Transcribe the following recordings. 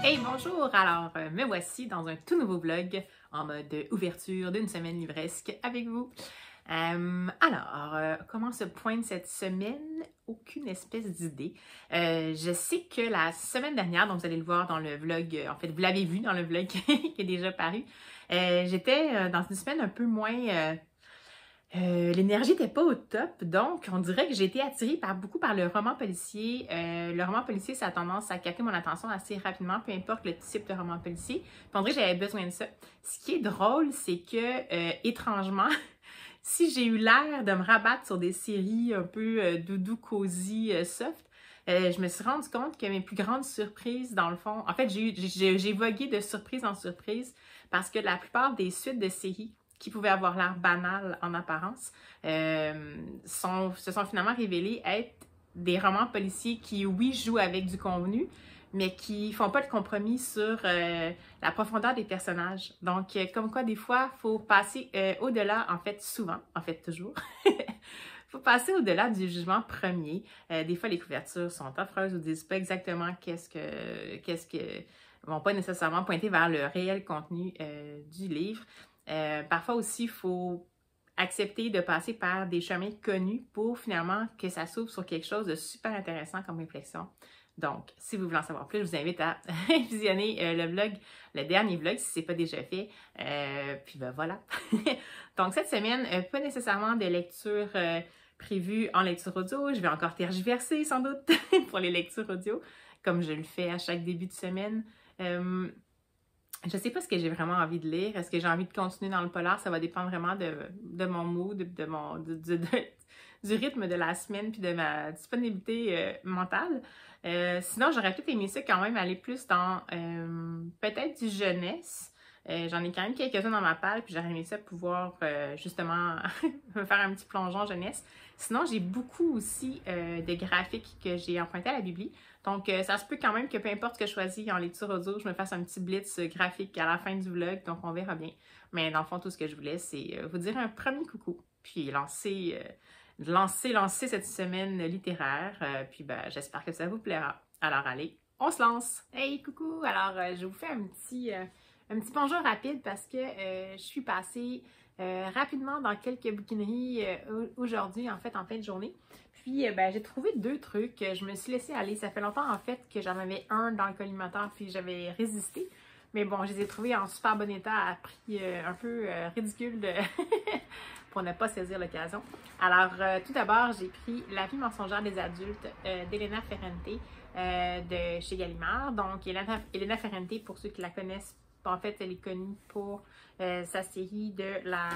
Hey, bonjour! Alors, me voici dans un tout nouveau vlog en mode ouverture d'une semaine livresque avec vous. Comment se pointe cette semaine? Aucune espèce d'idée. Je sais que la semaine dernière, donc vous allez le voir dans le vlog, en fait, vous l'avez vu dans le vlog qui est déjà paru, j'étais dans une semaine un peu moins... l'énergie n'était pas au top, donc on dirait que j'ai été attirée beaucoup par le roman policier. Le roman policier, ça a tendance à capter mon attention assez rapidement, peu importe le type de roman policier. Puis on dirait que j'avais besoin de ça. Ce qui est drôle, c'est que, étrangement, si j'ai eu l'air de me rabattre sur des séries un peu doudou, cosy, soft, je me suis rendu compte que mes plus grandes surprises, dans le fond, en fait, j'ai vogué de surprise en surprise parce que la plupart des suites de séries qui pouvaient avoir l'air banales en apparence, se sont finalement révélés être des romans policiers qui, oui, jouent avec du convenu, mais qui font pas de compromis sur la profondeur des personnages. Donc, comme quoi, des fois, il faut passer au-delà, en fait, souvent, en fait, toujours. Faut passer au-delà du jugement premier. Des fois, les couvertures sont affreuses ou disent pas exactement vont pas nécessairement pointer vers le réel contenu du livre. Parfois aussi, il faut accepter de passer par des chemins connus pour finalement que ça s'ouvre sur quelque chose de super intéressant comme réflexion. Donc, si vous voulez en savoir plus, je vous invite à visionner le dernier vlog, si ce n'est pas déjà fait. Puis ben voilà. Donc, cette semaine, pas nécessairement de lecture prévue en lecture audio. Je vais encore tergiverser sans doute pour les lectures audio, comme je le fais à chaque début de semaine. Je ne sais pas ce que j'ai vraiment envie de lire. Est-ce que j'ai envie de continuer dans le polar? Ça va dépendre vraiment de mon mood, du rythme de la semaine puis de ma disponibilité mentale. Sinon, j'aurais peut-être aimé ça quand même aller plus dans peut-être du jeunesse. J'en ai quand même quelques-uns dans ma palle, puis j'aurais aimé ça pouvoir justement me faire un petit plongeon jeunesse. Sinon, j'ai beaucoup aussi de graphiques que j'ai empruntés à la Bibli. Donc, ça se peut quand même que peu importe ce que je choisis en lecture audio, je me fasse un petit blitz graphique à la fin du vlog, donc on verra bien. Mais dans le fond, tout ce que je voulais, c'est vous dire un premier coucou, puis lancer cette semaine littéraire. Puis ben, j'espère que ça vous plaira. Alors allez, on se lance! Hey, coucou! Alors, je vous fais un petit bonjour rapide parce que je suis passée rapidement dans quelques bouquineries aujourd'hui, en fait, en fin de journée. Puis, j'ai trouvé deux trucs. Je me suis laissée aller. Ça fait longtemps, en fait, que j'en avais un dans le collimateur, puis j'avais résisté. Mais bon, je les ai trouvés en super bon état à prix un peu ridicule pour ne pas saisir l'occasion. Alors, tout d'abord, j'ai pris La vie mensongère des adultes d'Elena Ferrante de chez Gallimard. Donc, Elena Ferrante, pour ceux qui la connaissent, en fait, elle est connue pour sa série de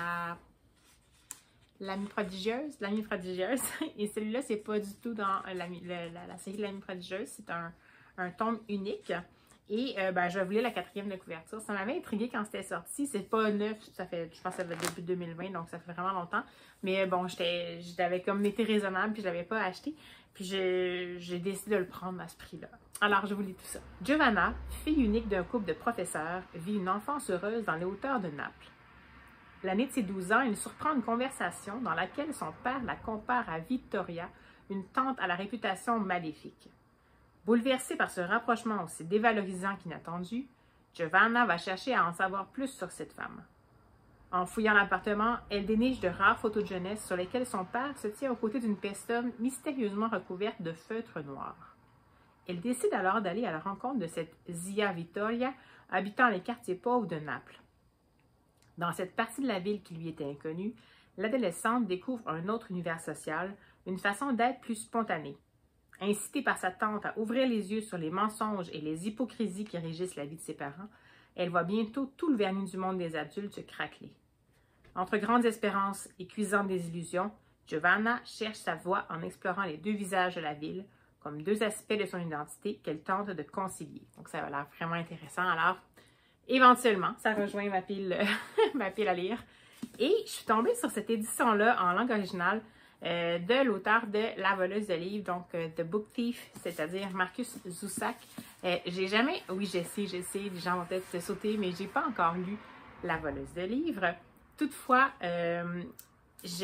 L'Amie prodigieuse. Et celui-là, c'est pas du tout dans la série de L'Amie prodigieuse. C'est un tome unique. Et je voulais la 4e de couverture. Ça m'avait intriguée quand c'était sorti. C'est pas neuf, je pense que ça va début 2020, donc ça fait vraiment longtemps. Mais bon, j'avais comme été raisonnable, puis je l'avais pas acheté. Puis j'ai décidé de le prendre à ce prix-là. Alors, je vous lis tout ça. Giovanna, fille unique d'un couple de professeurs, vit une enfance heureuse dans les hauteurs de Naples. L'année de ses 12 ans, il surprend une conversation dans laquelle son père la compare à Vittoria, une tante à la réputation maléfique. Bouleversée par ce rapprochement aussi dévalorisant qu'inattendu, Giovanna va chercher à en savoir plus sur cette femme. En fouillant l'appartement, elle déniche de rares photos de jeunesse sur lesquelles son père se tient aux côtés d'une personne mystérieusement recouverte de feutre noir. Elle décide alors d'aller à la rencontre de cette Zia Vittoria, habitant les quartiers pauvres de Naples. Dans cette partie de la ville qui lui était inconnue, l'adolescente découvre un autre univers social, une façon d'être plus spontanée. Incitée par sa tante à ouvrir les yeux sur les mensonges et les hypocrisies qui régissent la vie de ses parents, elle voit bientôt tout le vernis du monde des adultes se craqueler. Entre grandes espérances et cuisantes désillusions, Giovanna cherche sa voie en explorant les deux visages de la ville, comme deux aspects de son identité qu'elle tente de concilier. Donc ça a l'air vraiment intéressant. Alors, éventuellement, ça rejoint ma pile à lire. Et je suis tombée sur cette édition-là en langue originale de l'auteur de La voleuse de livres, donc The Book Thief, c'est-à-dire Marcus Zusak. J'ai jamais, oui je sais, les gens vont peut-être sauter, mais j'ai pas encore lu La voleuse de livres. Toutefois,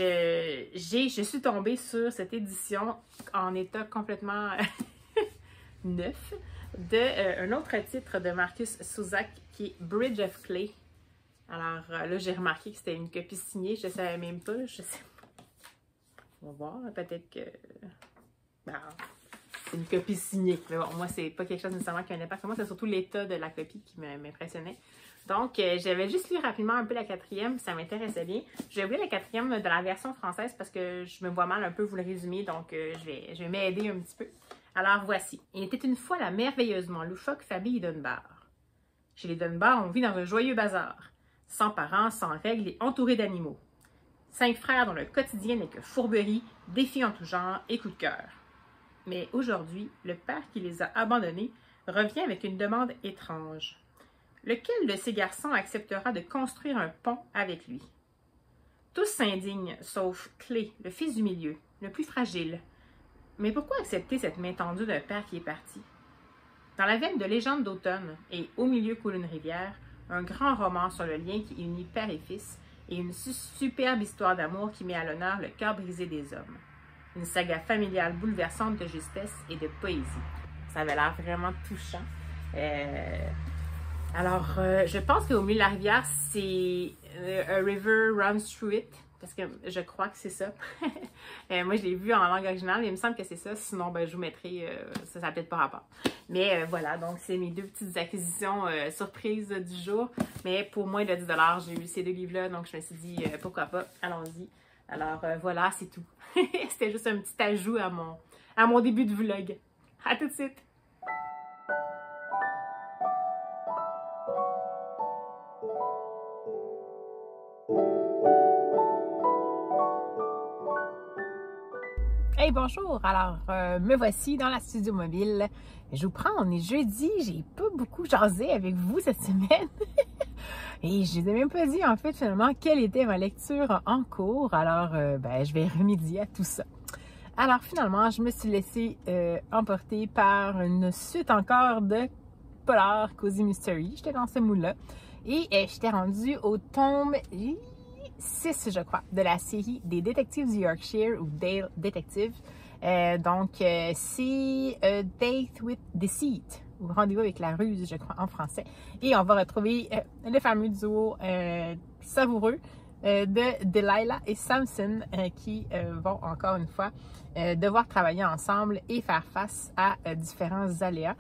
je suis tombée sur cette édition en état complètement 9 de un autre titre de Marcus Zusak qui est Bridge of Clay. Alors là, j'ai remarqué que c'était une copie signée, je ne savais même pas, je sais pas. On va voir, peut-être que... Ben, c'est une copie signée. Mais bon, moi, c'est pas quelque chose nécessairement qui a un impact. Moi, c'est surtout l'état de la copie qui m'impressionnait. Donc, j'avais juste lu rapidement un peu la quatrième, ça m'intéressait bien. J'ai oublié la quatrième de la version française parce que je me vois mal un peu vous le résumer, donc je vais m'aider un petit peu. Alors, voici. Il était une fois la merveilleusement loufoque famille Dunbar. Chez les Dunbar, on vit dans un joyeux bazar. Sans parents, sans règles et entouré d'animaux. 5 frères dont le quotidien n'est que fourberie, défis en tout genre et coup de cœur. Mais aujourd'hui, le père qui les a abandonnés revient avec une demande étrange. Lequel de ces garçons acceptera de construire un pont avec lui? Tous s'indignent, sauf Clay, le fils du milieu, le plus fragile. Mais pourquoi accepter cette main tendue d'un père qui est parti? Dans la veine de Légende d'automne et Au milieu coule une rivière, un grand roman sur le lien qui unit père et fils et une superbe histoire d'amour qui met à l'honneur le cœur brisé des hommes. Une saga familiale bouleversante de justesse et de poésie. Ça avait l'air vraiment touchant. Alors, je pense qu'au milieu de la rivière, c'est A River Runs Through It, parce que je crois que c'est ça. Moi, je l'ai vu en langue originale, mais il me semble que c'est ça. Sinon, ben, je vous mettrai, ça n'a peut-être pas rapport. Mais voilà, donc c'est mes deux petites acquisitions surprises du jour. Mais pour moins de 10 $, j'ai eu ces deux livres-là, donc je me suis dit, pourquoi pas, allons-y. Alors voilà, c'est tout. C'était juste un petit ajout à mon début de vlog. À tout de suite! Hey, bonjour! Alors, me voici dans la studio mobile. Je vous prends, on est jeudi, j'ai pas beaucoup jasé avec vous cette semaine. Et je n'ai même pas dit, en fait, finalement, quelle était ma lecture en cours. Alors, ben, je vais remédier à tout ça. Alors, finalement, je me suis laissée emporter par une suite encore de polar Cozy Mystery. J'étais dans ce mood-là. Et j'étais rendue au tome 6, je crois, de la série des Détectives du Yorkshire ou Dale Detective. Donc, c'est Date with Deceit, ou Rendez-vous avec la ruse, je crois, en français. Et on va retrouver le fameux duo savoureux de Delilah et Samson qui vont, encore une fois, devoir travailler ensemble et faire face à différents aléas.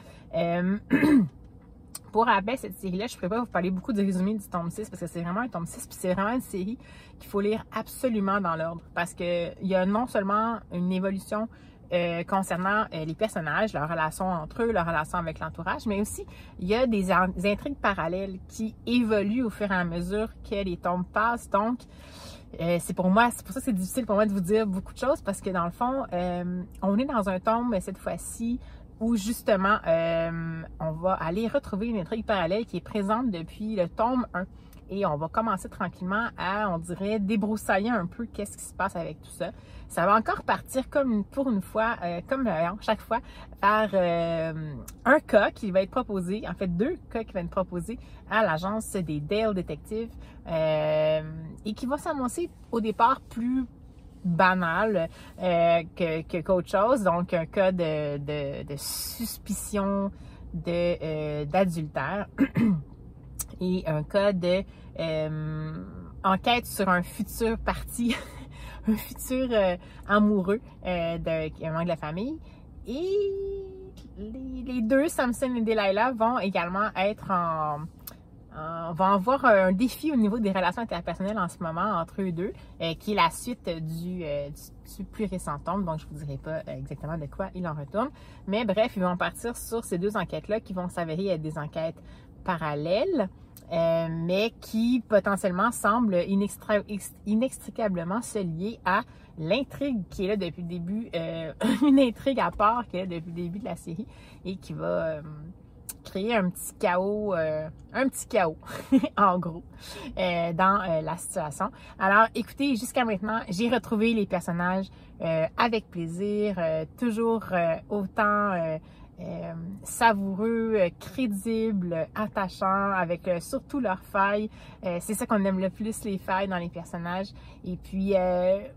Pour rappel, cette série-là, je ne pourrais pas vous parler beaucoup du résumé du tome 6 parce que c'est vraiment un tome 6 puis c'est vraiment une série qu'il faut lire absolument dans l'ordre parce qu'il y a non seulement une évolution concernant les personnages, leur relation entre eux, leur relation avec l'entourage, mais aussi il y a des intrigues parallèles qui évoluent au fur et à mesure que les tomes passent. Donc, c'est pour ça que c'est difficile pour moi de vous dire beaucoup de choses parce que dans le fond, on est dans un tome cette fois-ci où justement, on va aller retrouver une intrigue parallèle qui est présente depuis le tome 1. Et on va commencer tranquillement à, on dirait, débroussailler un peu qu'est-ce qui se passe avec tout ça. Ça va encore partir comme pour une fois, comme chaque fois, par un cas qui va être proposé, en fait 2 cas qui vont être proposés à l'agence des Dale Detectives et qui va s'annoncer au départ plus banal qu'autre chose, donc un cas de suspicion d'adultère et un cas de enquête sur un futur parti, un futur amoureux d'un membre de la famille. Et les deux, Samson et Delilah, vont également être vont avoir un défi au niveau des relations interpersonnelles en ce moment entre eux deux, qui est la suite du plus récent tome, donc je ne vous dirai pas exactement de quoi il en retourne. Mais bref, ils vont partir sur ces 2 enquêtes-là qui vont s'avérer être des enquêtes parallèles, mais qui potentiellement semblent inextricablement se lier à l'intrigue qui est là depuis le début, une intrigue à part qui est là depuis le début de la série et qui va créer un petit chaos en gros, dans la situation. Alors, écoutez, jusqu'à maintenant, j'ai retrouvé les personnages avec plaisir, toujours autant savoureux, crédibles, attachants, avec surtout leurs failles. C'est ça qu'on aime le plus, les failles dans les personnages. Et puis,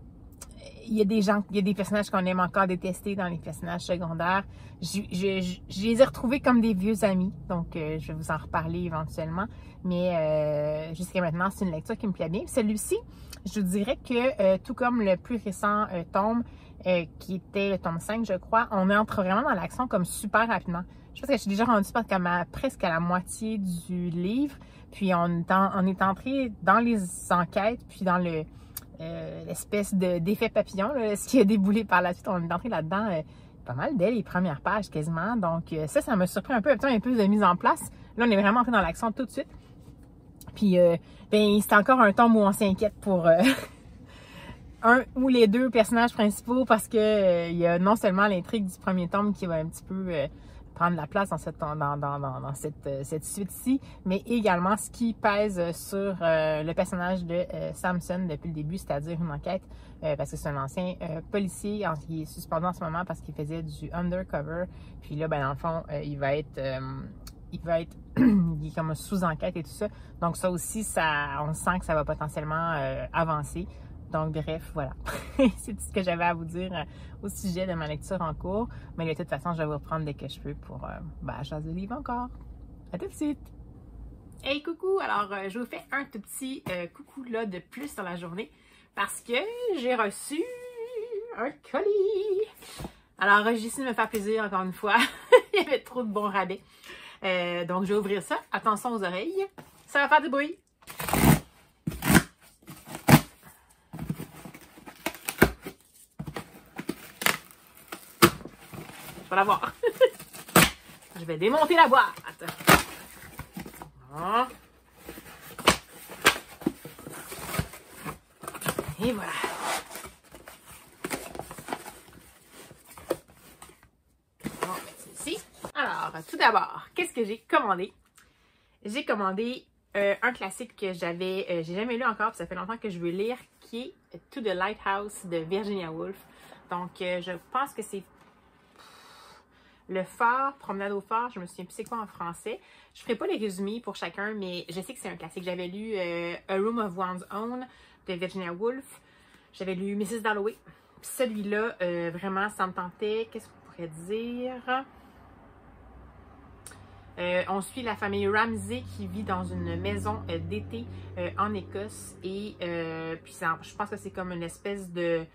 il y a des gens, il y a des personnages qu'on aime encore détester dans les personnages secondaires. Je les ai retrouvés comme des vieux amis, donc je vais vous en reparler éventuellement. Mais jusqu'à maintenant, c'est une lecture qui me plaît bien. Celui-ci, je vous dirais que tout comme le plus récent tome, qui était le tome 5, je crois, on entre vraiment dans l'action comme super rapidement. Je pense que je suis déjà rendue presque à la moitié du livre, puis on est entré dans les enquêtes, puis dans l'espèce d'effet papillon, là, ce qui a déboulé par la suite. On est entré là-dedans pas mal dès les premières pages quasiment. Donc ça m'a surpris un peu de mise en place. Là, on est vraiment entré dans l'action tout de suite. Puis ben, c'est encore un tome où on s'inquiète pour un ou les deux personnages principaux parce que il y a non seulement l'intrigue du premier tome qui va un petit peu prendre la place dans cette suite-ci, mais également ce qui pèse sur le personnage de Samson depuis le début, c'est-à-dire une enquête, parce que c'est un ancien policier qui est suspendu en ce moment parce qu'il faisait du undercover. Puis là, ben, dans le fond, il va être il est comme sous enquête et tout ça. Donc ça aussi, on sent que ça va potentiellement avancer. Donc, bref, voilà. C'est tout ce que j'avais à vous dire au sujet de ma lecture en cours. Mais de toute façon, je vais vous reprendre dès que je peux pour jaser le livre encore. À tout de suite! Hey, coucou! Alors, je vous fais un tout petit coucou là de plus dans la journée parce que j'ai reçu un colis! Alors, j'ai décidé de me faire plaisir encore une fois. Il y avait trop de bons rabais. Donc, je vais ouvrir ça. Attention aux oreilles. Ça va faire du bruit. La voir. Je vais démonter la boîte. Voilà. Et voilà. On va mettre celle-ci. Alors, tout d'abord, qu'est-ce que j'ai commandé? J'ai commandé un classique que j'ai jamais lu encore, puis ça fait longtemps que je veux lire, qui est To the Lighthouse de Virginia Woolf. Donc, je pense que c'est Le phare, Promenade au phare, je me souviens plus c'est quoi en français. Je ferai pas les résumés pour chacun, mais je sais que c'est un classique. J'avais lu A Room of One's Own de Virginia Woolf. J'avais lu Mrs. Dalloway. Puis celui-là, vraiment, ça me tentait. Qu'est-ce qu'on pourrait dire? On suit la famille Ramsay qui vit dans une maison d'été en Écosse. Et puis je pense que c'est comme une espèce de...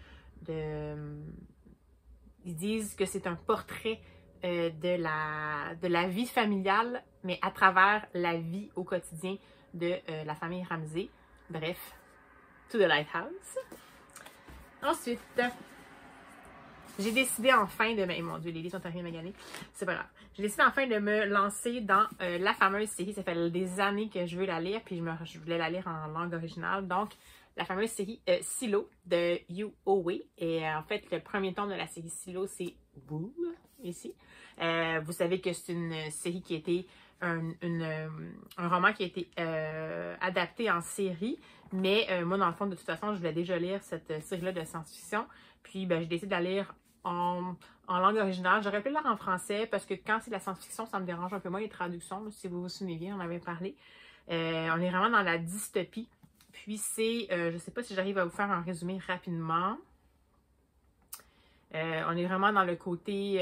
Ils disent que c'est un portrait de la vie familiale, mais à travers la vie au quotidien de la famille Ramsay. Bref, To the Lighthouse. Ensuite, j'ai décidé enfin de... Mon Dieu, les livres sont arrivés maganés. C'est pas grave. J'ai décidé enfin de me lancer dans la fameuse série. Ça fait des années que je veux la lire, puis je voulais la lire en langue originale. Donc, la fameuse série Silo de Yu Owe. Et en fait, le premier tome de la série Silo, c'est Boom, ici. Vous savez que c'est une série qui a été un roman qui a été adapté en série. Mais moi, dans le fond, de toute façon, je voulais déjà lire cette série-là de science-fiction. Puis, ben, j'ai décidé de la lire en langue originale. J'aurais pu le lire en français parce que quand c'est de la science-fiction, ça me dérange un peu moins les traductions. Là, si vous vous souvenez bien, on en avait parlé. On est vraiment dans la dystopie. Puis c'est, je ne sais pas si j'arrive à vous faire un résumé rapidement. On est vraiment dans le côté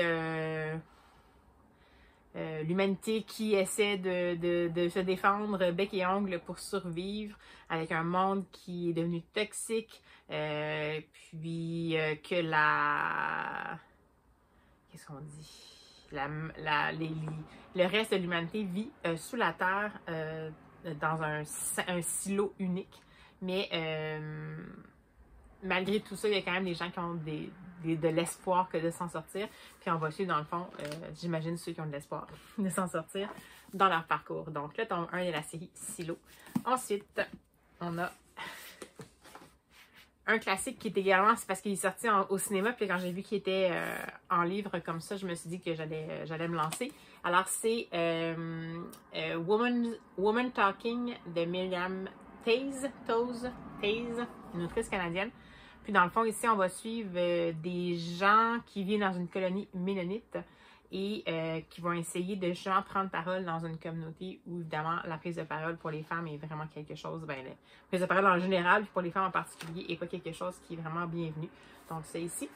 l'humanité qui essaie de se défendre bec et ongle pour survivre avec un monde qui est devenu toxique. Puis que qu'est-ce qu'on dit? Le reste de l'humanité vit sous la terre dans un silo unique. Mais malgré tout ça, il y a quand même des gens qui ont de l'espoir que de s'en sortir. Puis on va suivre dans le fond, j'imagine ceux qui ont de l'espoir de s'en sortir dans leur parcours. Donc le tome 1 de la série Silo. Ensuite, on a un classique qui est également, c'est parce qu'il est sorti au cinéma, puis quand j'ai vu qu'il était en livre comme ça, je me suis dit que j'allais me lancer. Alors c'est Woman Talking de Miriam Toews, une autrice canadienne. Puis dans le fond, ici, on va suivre des gens qui vivent dans une colonie ménonite et qui vont essayer de justement prendre parole dans une communauté où évidemment la prise de parole pour les femmes est vraiment quelque chose, ben la prise de parole en général puis pour les femmes en particulier est pas quelque chose qui est vraiment bienvenu. Donc c'est ici.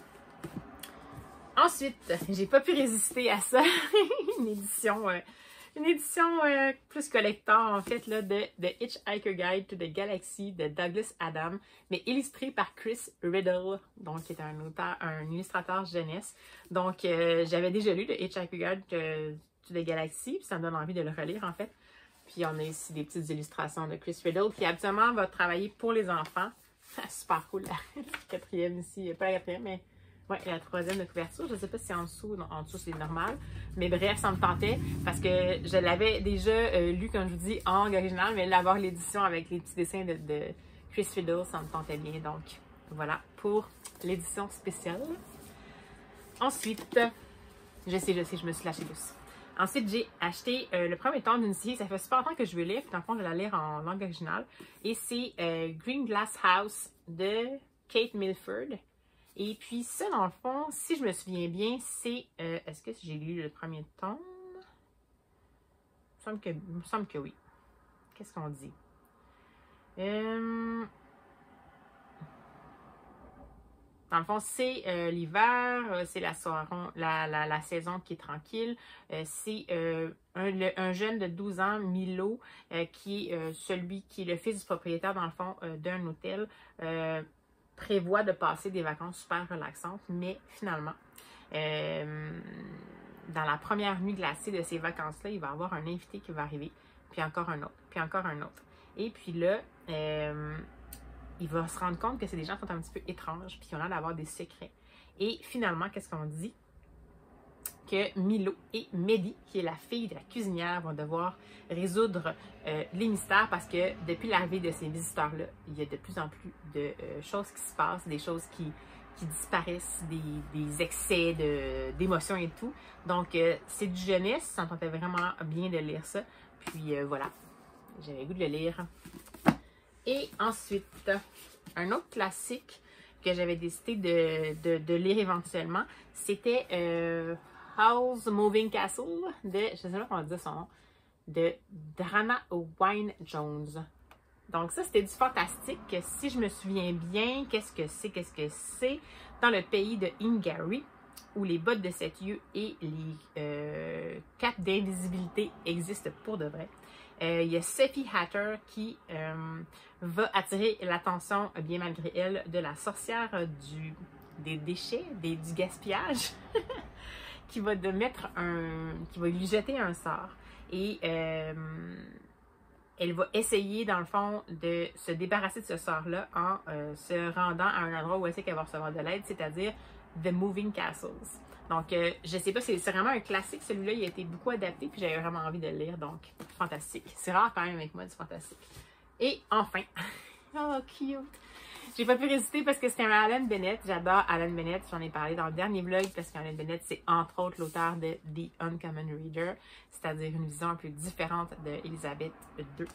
Ensuite, j'ai pas pu résister à ça, une édition plus collector en fait là, de The Hitchhiker Guide to the Galaxy de Douglas Adams, mais illustrée par Chris Riddle, donc qui est un illustrateur jeunesse. Donc j'avais déjà lu The Hitchhiker Guide to the Galaxy, puis ça me donne envie de le relire en fait. Puis on a ici des petites illustrations de Chris Riddle qui habituellement va travailler pour les enfants. Super cool, la quatrième ici, pas la quatrième, mais ouais, la troisième de couverture. Je ne sais pas si en dessous, non, en dessous c'est normal. Mais bref, ça me tentait parce que je l'avais déjà lu, comme je vous dis, en langue originale, mais l'avoir l'édition avec les petits dessins de Chris Riddle, ça me tentait bien. Donc, voilà pour l'édition spéciale. Ensuite, je sais, je me suis lâchée douce. Ensuite, j'ai acheté le premier tome d'une série. Ça fait super longtemps que je veux lire. Puis, dans le fond, je vais la lire en langue originale. Et c'est Green Glass House de Kate Milford. Et puis ça, dans le fond, si je me souviens bien, c'est... est-ce que j'ai lu le premier tome? Il me semble que oui. Qu'est-ce qu'on dit? Dans le fond, c'est l'hiver, c'est la saison qui est tranquille. C'est un jeune de 12 ans, Milo, qui est celui qui est le fils du propriétaire, dans le fond, d'un hôtel. Prévoit de passer des vacances super relaxantes, mais finalement, dans la première nuit glacée de ces vacances-là, il va y avoir un invité qui va arriver, puis encore un autre, puis encore un autre. Et puis là, il va se rendre compte que c'est des gens qui sont un petit peu étranges, puis qui ont l'air d'avoir des secrets. Et finalement, qu'est-ce qu'on dit? Que Milo et Mehdi, qui est la fille de la cuisinière, vont devoir résoudre les mystères parce que depuis l'arrivée de ces visiteurs-là, il y a de plus en plus de choses qui se passent, des choses qui disparaissent, des excès d'émotions et tout. Donc, c'est du jeunesse, ça me tentait vraiment bien de lire ça. Puis voilà, j'avais le goût de le lire. Et ensuite, un autre classique que j'avais décidé de lire éventuellement, c'était Howl's Moving Castle de, je sais pas comment dire son nom, de Drana Wynne-Jones. Donc ça, c'était du fantastique. Si je me souviens bien, qu'est-ce que c'est? Dans le pays de Ingary, où les bottes de 7 yeux et les capes d'invisibilité existent pour de vrai. Il y a Sophie Hatter qui va attirer l'attention, bien malgré elle, de la sorcière des déchets, du gaspillage, qui va lui jeter un sort. Et elle va essayer, dans le fond, de se débarrasser de ce sort-là en se rendant à un endroit où elle sait qu'elle va recevoir de l'aide, c'est-à-dire The Moving Castles. Donc, je sais pas, c'est vraiment un classique. Celui-là, il a été beaucoup adapté, puis j'avais vraiment envie de le lire, donc fantastique. C'est rare quand même avec moi, du fantastique. Et enfin, oh, cute! J'ai pas pu résister parce que c'était un Alan Bennett. J'adore Alan Bennett. J'en ai parlé dans le dernier vlog parce qu'Alan Bennett, c'est entre autres l'auteur de The Uncommon Reader, c'est-à-dire une vision un peu différente d'Elizabeth II.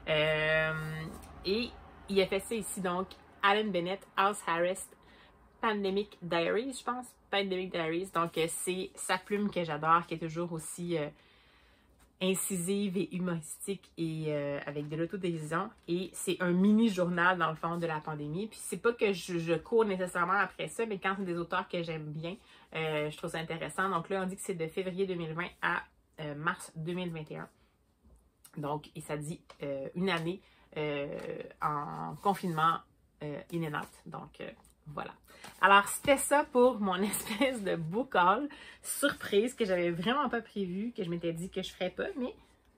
Et il a fait ça ici, donc, Alan Bennett, House Arrest, Pandemic Diaries, je pense. Pandemic Diaries. Donc, c'est sa plume que j'adore, qui est toujours aussi incisive et humoristique et avec de l'autodérision. Et c'est un mini-journal, dans le fond, de la pandémie. Puis c'est pas que je cours nécessairement après ça, mais quand c'est des auteurs que j'aime bien, je trouve ça intéressant. Donc là, on dit que c'est de février 2020 à mars 2021. Donc, et ça dit une année en confinement in and out. Donc, voilà. Alors, c'était ça pour mon espèce de book haul surprise que j'avais vraiment pas prévu, que je m'étais dit que je ferais pas, mais...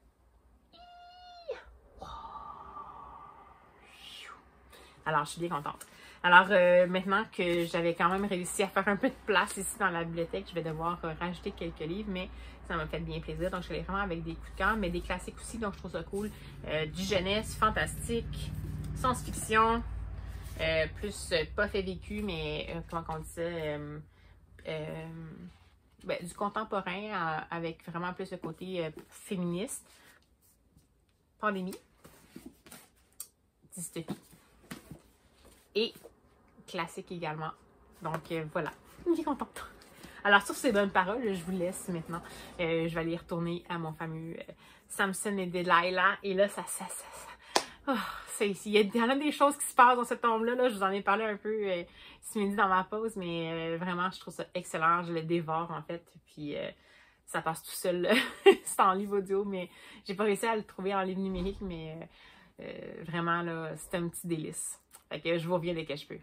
Alors, je suis bien contente. Alors, maintenant que j'avais quand même réussi à faire un peu de place ici dans la bibliothèque, je vais devoir rajouter quelques livres, mais ça m'a fait bien plaisir. Donc, je suis allée vraiment avec des coups de cœur, mais des classiques aussi, donc je trouve ça cool. Du jeunesse, fantastique, science-fiction, plus pas fait vécu, mais comment on dit ça, ben, du contemporain avec vraiment plus le côté féministe. Pandémie, dystopie et classique également. Donc voilà, je suis contente. Alors, sur ces bonnes paroles, je vous laisse maintenant. Je vais aller retourner à mon fameux Samson et Delilah. Et là, oh, il y en a des choses qui se passent dans cette tombe-là. Là. Je vous en ai parlé un peu ce midi dans ma pause, mais vraiment, je trouve ça excellent. Je le dévore, en fait. Puis, ça passe tout seul. C'est en livre audio, mais j'ai pas réussi à le trouver en livre numérique, mais vraiment, là, c'est un petit délice. Fait que je vous reviens dès que je peux.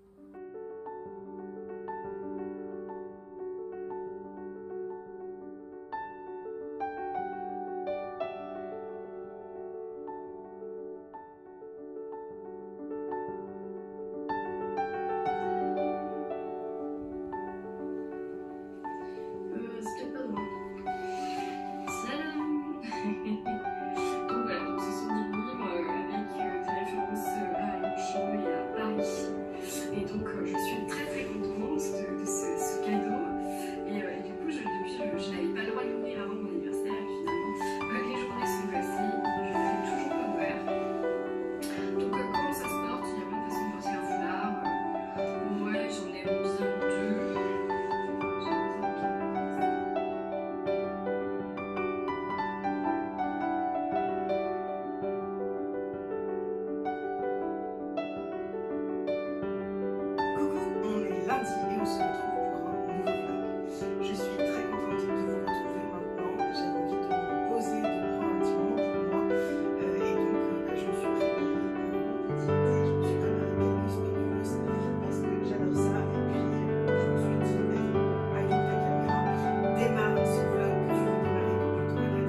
Et on se retrouve pour un nouveau vlog. Je suis très contente de vous retrouver maintenant. J'avais envie de me poser, de prendre un petit moment pour moi. Et donc, je me suis préparé mon petit thé, je me suis préparé quelques spéculoos parce que j'adore ça. Et puis, je me suis dit, allume ta caméra, démarre ce vlog que tu veux démarrer depuis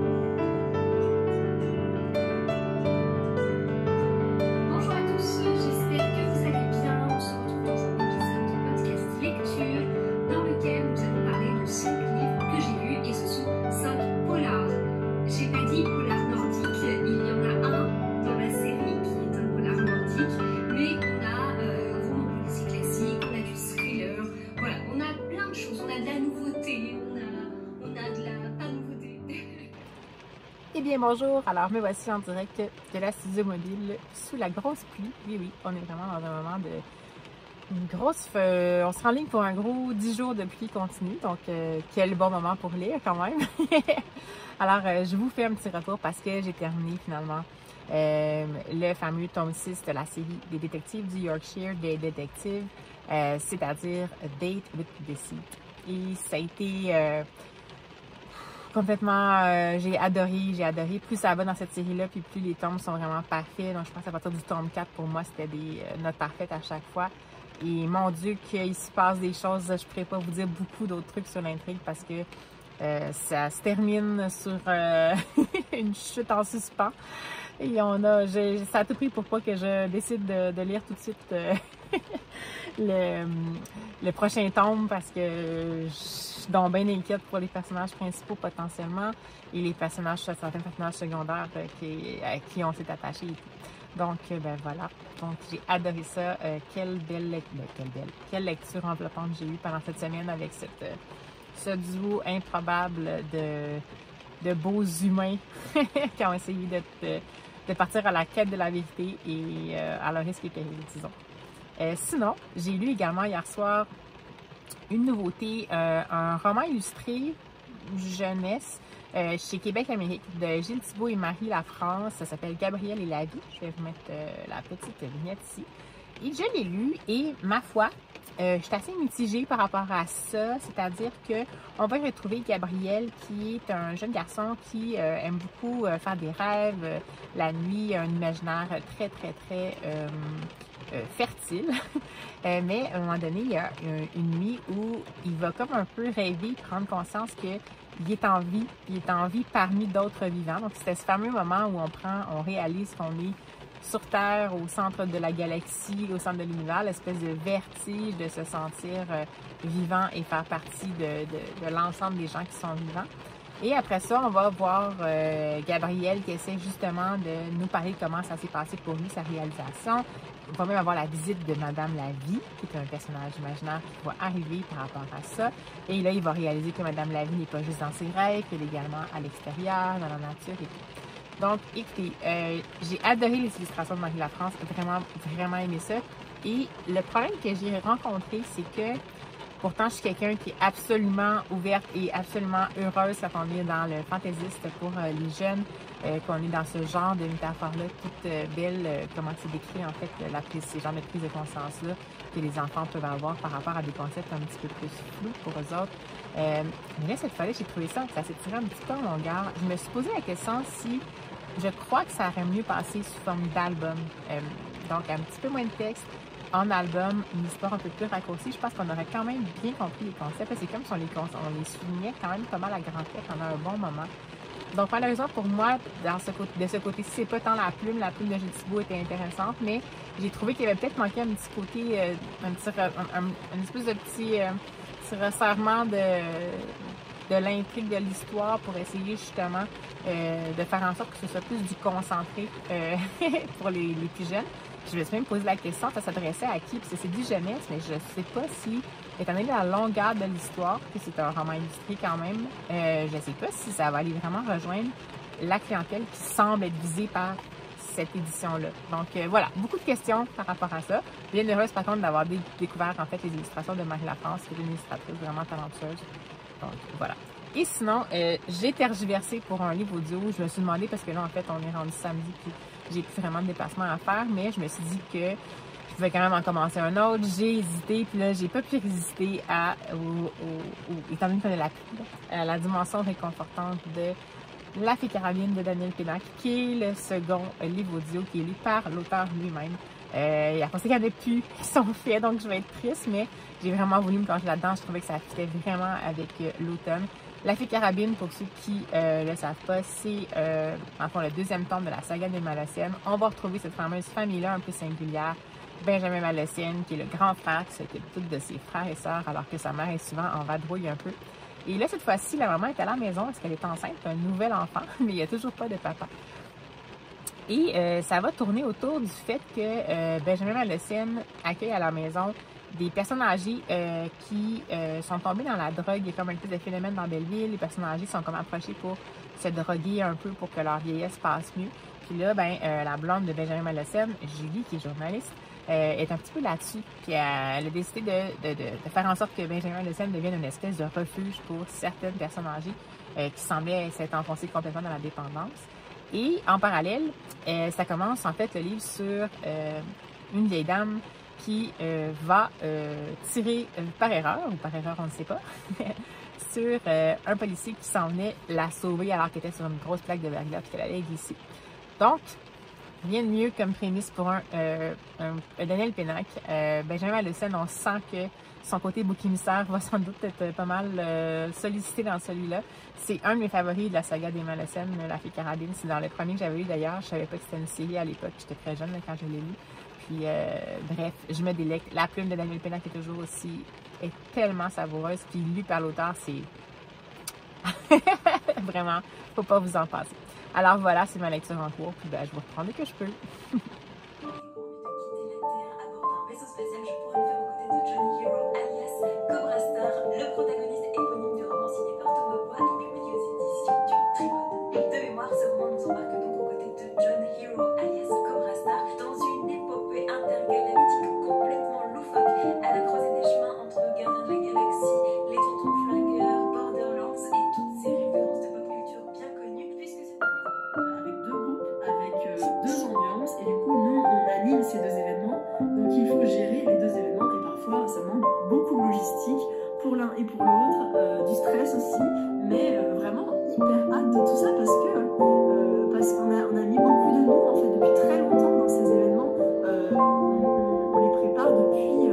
3-4 jours. Bonjour à tous, j'espère que vous allez bien. On se retrouve dans un épisode de podcast lecture dans lequel nous allons parler de 5 livres que j'ai lus et ce sont 5 polars. J'ai pas dit polar nordique, il y en a un dans la série qui est un polar nordique, mais on a roman policier classique, on a du thriller, voilà, on a plein de choses, on a de la nouveauté, on a de la pas nouveauté. Eh bien, bonjour! Alors, me voici en direct de la studio mobile sous la grosse pluie. Oui, oui, on est vraiment dans un moment de... Une grosse... on se rend en ligne pour un gros 10 jours de pluie continue, donc quel bon moment pour lire quand même! Alors, je vous fais un petit retour parce que j'ai terminé finalement le fameux tome 6 de la série des détectives du Yorkshire des détectives, c'est-à-dire Date with Deceit. Et ça a été... complètement, j'ai adoré. Plus ça va dans cette série-là, puis plus les tomes sont vraiment parfaits. Donc, je pense à partir du tome 4, pour moi, c'était des notes parfaites à chaque fois. Et mon Dieu, qu'il se passe des choses, je ne pourrais pas vous dire beaucoup d'autres trucs sur l'intrigue parce que ça se termine sur une chute en suspens. Et ça a tout pris pour pas que je décide de lire tout de suite le prochain tome parce que je suis donc bien inquiète pour les personnages principaux potentiellement et certains personnages secondaires à qui on s'est attaché et tout. Donc, ben voilà. Donc, j'ai adoré ça. Quelle lecture enveloppante j'ai eue pendant cette semaine avec ce duo improbable de beaux humains qui ont essayé de partir à la quête de la vérité et à leur risque et péril, disons. Sinon, j'ai lu également hier soir une nouveauté, un roman illustré jeunesse chez Québec Amérique de Gilles Thibault et Marie Lafrance. Ça s'appelle Gabriel et la vie. Je vais vous mettre la petite vignette ici. Et je l'ai lu et ma foi, je suis assez mitigée par rapport à ça, c'est-à-dire que on va retrouver Gabriel qui est un jeune garçon qui aime beaucoup faire des rêves la nuit, un imaginaire très fertile, mais à un moment donné, il y a une nuit où il va comme un peu rêver, prendre conscience qu'il est en vie parmi d'autres vivants. Donc c'était ce fameux moment où on réalise qu'on est sur Terre, au centre de la galaxie, au centre de l'univers, l'espèce de vertige de se sentir vivant et faire partie de l'ensemble des gens qui sont vivants. Et après ça, on va voir Gabriel qui essaie justement de nous parler de comment ça s'est passé pour lui, sa réalisation. On va même avoir la visite de Madame Lavie, qui est un personnage imaginaire qui va arriver par rapport à ça. Et là, il va réaliser que Madame Lavie n'est pas juste dans ses rêves, qu'elle est également à l'extérieur, dans la nature et tout. Donc, écoutez, j'ai adoré les illustrations de Marie Lafrance, vraiment aimé ça. Et le problème que j'ai rencontré, c'est que Pourtant, je suis quelqu'un qui est absolument ouverte et absolument heureuse quand on est dans le fantaisiste pour les jeunes, qu'on est dans ce genre de métaphore-là, toute belle, comment c'est décrit en fait, ces genres de prise de conscience-là que les enfants peuvent avoir par rapport à des concepts un petit peu plus flous pour eux autres. Mais là, cette fois-là, j'ai trouvé ça s'est tiré un petit peu en longueur. Je me suis posé la question si je crois que ça aurait mieux passé sous forme d'album. Donc, un petit peu moins de texte, en album, une histoire un peu plus raccourcie. Je pense qu'on aurait quand même bien compris les concepts. C'est comme si on les soulignait quand même pas mal à grand trait pendant un bon moment. Donc, malheureusement, pour moi, de ce côté-ci, c'est pas tant la plume de Julie Thibault était intéressante, mais j'ai trouvé qu'il y avait peut-être manqué un petit côté, une espèce de petit resserrement de l'intrigue de l'histoire pour essayer justement de faire en sorte que ce soit plus du concentré pour les plus jeunes. Je me suis même posé la question, ça s'adressait à qui? Parce que c'est du jeunesse, mais je sais pas si, étant donné la longueur de l'histoire, que c'est un roman illustré quand même, je sais pas si ça va aller vraiment rejoindre la clientèle qui semble être visée par cette édition-là. Donc voilà, beaucoup de questions par rapport à ça. Bien heureuse par contre d'avoir découvert en fait les illustrations de Marie Lafrance, qui est une illustratrice vraiment talentueuse. Donc voilà. Et sinon, j'ai tergiversé pour un livre audio. Je me suis demandé, parce que là en fait on est rendu samedi, puis j'ai plus vraiment de déplacement à faire, mais je me suis dit que je pouvais quand même en commencer un autre. J'ai hésité, puis là, j'ai pas pu résister étant donné qu'on est à la dimension réconfortante de La Fée Carabine de Daniel Pénac, qui est le second livre audio qui est lu par l'auteur lui-même. Il y a pensé qu'il y en a plus qui sont faits, donc je vais être triste, mais j'ai vraiment voulu me plonger là-dedans. Je trouvais que ça fitait vraiment avec l'automne. La Fée Carabine, pour ceux qui ne le savent pas, c'est en fond le deuxième tome de la saga des Malociennes. On va retrouver cette fameuse famille-là un peu singulière, Benjamin Malocienne, qui est le grand frère qui s'occupe toutes de ses frères et sœurs, alors que sa mère est souvent en vadrouille un peu. Et là, cette fois-ci, la maman est à la maison parce qu'elle est enceinte d'un nouvel enfant, mais il n'y a toujours pas de papa. Et ça va tourner autour du fait que Benjamin Malocienne accueille à la maison des personnes âgées qui sont tombées dans la drogue. Il y a comme un peu de phénomène dans Belleville. Les personnes âgées sont comme approchées pour se droguer un peu pour que leur vieillesse passe mieux. Puis là, la blonde de Benjamin Malocienne, Julie, qui est journaliste, est un petit peu là-dessus. Puis elle a décidé de faire en sorte que Benjamin Malocienne devienne une espèce de refuge pour certaines personnes âgées qui semblaient s'être enfoncées complètement dans la dépendance. Et en parallèle, ça commence en fait le livre sur une vieille dame qui va tirer par erreur, ou par erreur on ne sait pas, sur un policier qui s'en venait la sauver alors qu'elle était sur une grosse plaque de verglas puis qu'elle allait glisser. Donc, rien de mieux comme prémisse pour un Daniel Pénac. Benjamin Malocienne, on sent que son côté bouc émissaire va sans doute être pas mal sollicité dans celui-là. C'est un de mes favoris de la saga des Malociennes, La Fée Carabine. C'est dans le premier que j'avais lu d'ailleurs. Je savais pas que c'était une série à l'époque. J'étais très jeune là, quand je l'ai lu. Puis bref, je me délecte. La plume de Daniel Pénac est tellement savoureuse. Puis lu par l'auteur, c'est vraiment, faut pas vous en passer. Alors voilà, c'est ma lecture en cours. Puis je vous reprends dès que je peux. ces deux événements, donc il faut gérer les deux événements et parfois ça demande beaucoup de logistique pour l'un et pour l'autre, du stress aussi, mais vraiment hyper hâte de tout ça parce qu'on a mis beaucoup de nous en fait depuis très longtemps dans ces événements, on les prépare depuis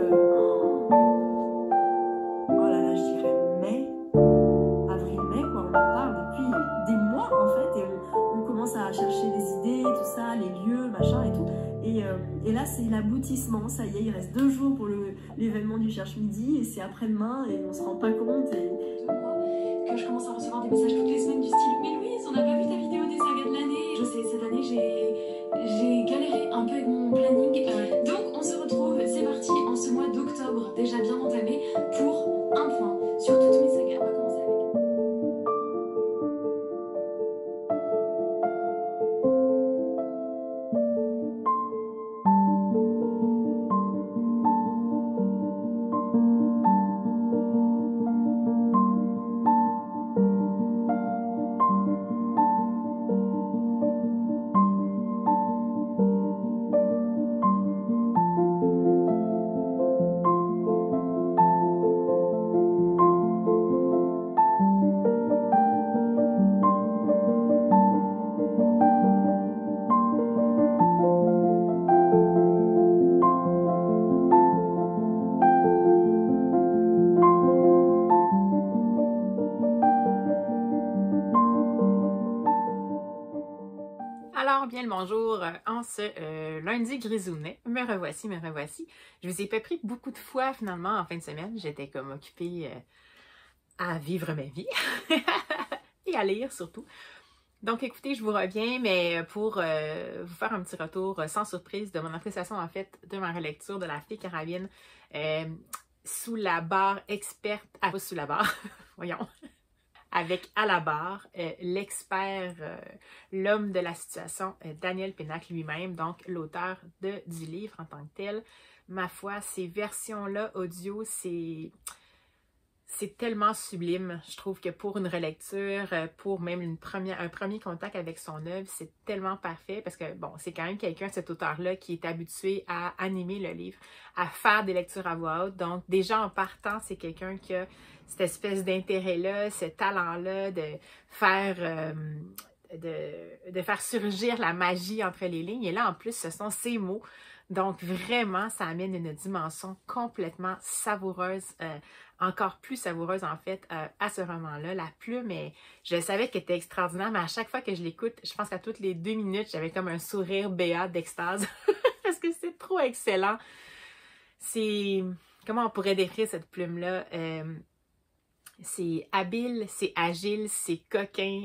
oh là là, je dirais avril-mai quoi, on en parle depuis des mois en fait et on commence à chercher des idées, tout ça, les lieux, machin et tout. Et là, c'est l'aboutissement. Ça y est, il reste 2 jours pour l'événement du Cherche Midi et c'est après-demain et on se rend pas compte. Que je commence à recevoir des messages toutes les semaines du style « Mais Louise, on n'a pas vu ta vidéo des sagas de l'année !» Je sais, cette année, j'ai galéré un peu avec mon planning. Donc, on se retrouve, c'est parti, en ce mois d'octobre, déjà bien entamé, pour un point sur toutes mes sagas. On va commencer avec... bien le bonjour en ce lundi grisounet. Me revoici. Je vous ai pas pris beaucoup de fois finalement en fin de semaine. J'étais comme occupée à vivre ma vie et à lire surtout. Donc écoutez, je vous reviens, mais pour vous faire un petit retour sans surprise de mon appréciation en fait de ma relecture de La Fée Carabine sous la barre experte, pas sous la barre, voyons, avec à la barre l'expert, l'homme de la situation, Daniel Pénac lui-même, donc l'auteur du livre en tant que tel. Ma foi, ces versions-là audio, c'est tellement sublime. Je trouve que pour une relecture, pour même un premier contact avec son œuvre, c'est tellement parfait parce que, bon, c'est quand même quelqu'un, cet auteur-là, qui est habitué à animer le livre, à faire des lectures à voix haute. Donc, déjà en partant, c'est quelqu'un qui a cette espèce d'intérêt-là, ce talent-là de faire surgir la magie entre les lignes. Et là, en plus, ce sont ses mots. Donc, vraiment, ça amène une dimension complètement savoureuse, encore plus savoureuse en fait, à ce roman-là. La plume, je savais qu'elle était extraordinaire, mais à chaque fois que je l'écoute, je pense qu'à toutes les 2 minutes, j'avais comme un sourire béat d'extase parce que c'est trop excellent. Comment on pourrait décrire cette plume-là? C'est habile, c'est agile, c'est coquin,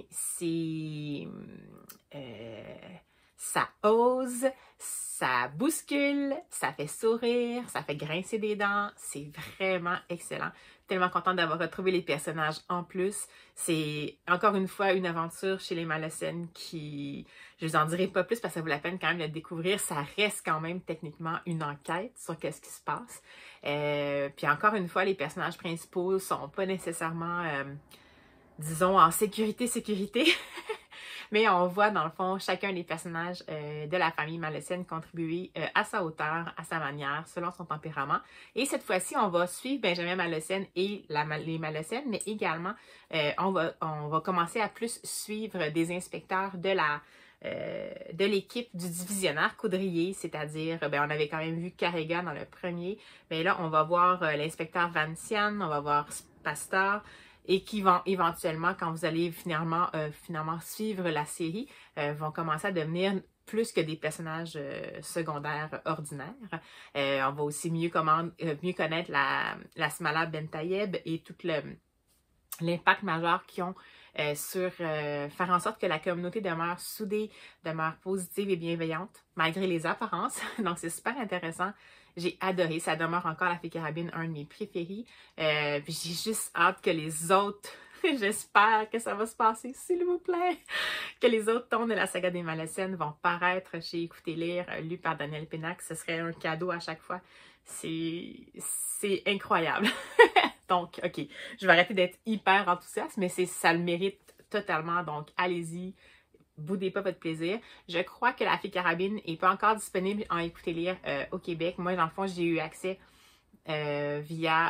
ça ose, ça bouscule, ça fait sourire, ça fait grincer des dents. C'est vraiment excellent. Tellement contente d'avoir retrouvé les personnages en plus. C'est encore une fois une aventure chez les Malocènes qui, je vous en dirai pas plus parce que ça vaut la peine quand même de le découvrir. Ça reste quand même techniquement une enquête sur qu'est-ce qui se passe. Puis encore une fois, les personnages principaux sont pas nécessairement, disons, en sécurité. Mais on voit dans le fond chacun des personnages de la famille Malocène contribuer à sa hauteur, à sa manière, selon son tempérament. Et cette fois-ci, on va suivre Benjamin Malocène et les Malocènes, mais également on va commencer à plus suivre des inspecteurs de l'équipe du divisionnaire Coudrier, c'est-à-dire, on avait quand même vu Carrega dans le premier, mais là, on va voir l'inspecteur Vancian, on va voir Pasteur, et qui vont éventuellement, quand vous allez finalement suivre la série, vont commencer à devenir plus que des personnages secondaires ordinaires. On va aussi mieux connaître la Smala Bentayeb et tout l'impact majeur qu'ils ont sur faire en sorte que la communauté demeure soudée, demeure positive et bienveillante, malgré les apparences. Donc, c'est super intéressant. J'ai adoré. Ça demeure encore La Fée Carabine, un de mes préférés. Puis j'ai juste hâte que les autres, j'espère que ça va se passer, s'il vous plaît, que les autres tomes de la saga des Malocènes vont paraître chez Écouter Lire, lu par Daniel Pénac. Ce serait un cadeau à chaque fois. C'est incroyable. Donc, OK, je vais arrêter d'être hyper enthousiaste, mais ça le mérite totalement. Donc, allez-y. Boudez pas votre plaisir. Je crois que La Fée Carabine n'est pas encore disponible en Écouter Lire au Québec. Moi, dans le fond, j'ai eu accès via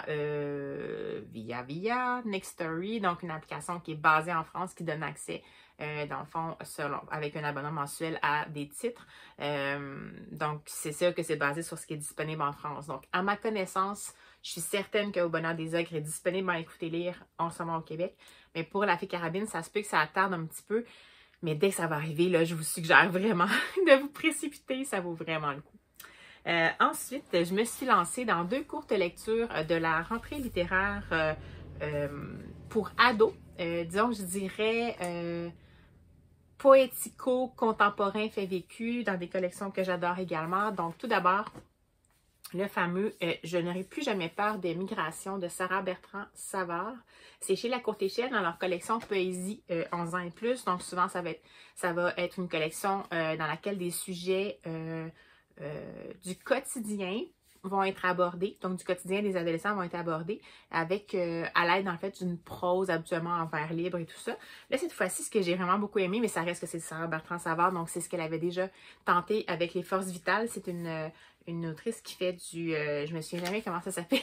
Nextory, donc une application qui est basée en France qui donne accès, dans le fond, avec un abonnement mensuel à des titres. Donc, c'est sûr que c'est basé sur ce qui est disponible en France. Donc, à ma connaissance, je suis certaine qu'Au Bonheur des Ogres est disponible en Écouter Lire en ce moment au Québec. Mais pour La Fée Carabine, ça se peut que ça attarde un petit peu. Mais dès que ça va arriver, là, je vous suggère vraiment de vous précipiter, ça vaut vraiment le coup. Ensuite, je me suis lancée dans 2 courtes lectures de la rentrée littéraire pour ados. Disons, je dirais poético-contemporain fait vécu dans des collections que j'adore également. Donc, tout d'abord, le fameux « Je n'aurai plus jamais peur des migrations » de Sarah Bertrand-Savard. C'est chez La Courte Échelle dans leur collection Poésie 11 ans et plus. Donc souvent, ça va être une collection dans laquelle des sujets du quotidien vont être abordés. Donc du quotidien des adolescents vont être abordés avec à l'aide en fait d'une prose habituellement en vers libre et tout ça. Là, cette fois-ci, ce que j'ai vraiment beaucoup aimé, mais ça reste que c'est Sarah Bertrand-Savard, donc c'est ce qu'elle avait déjà tenté avec Les Forces Vitales. C'est une autrice qui fait je me souviens jamais comment ça s'appelle,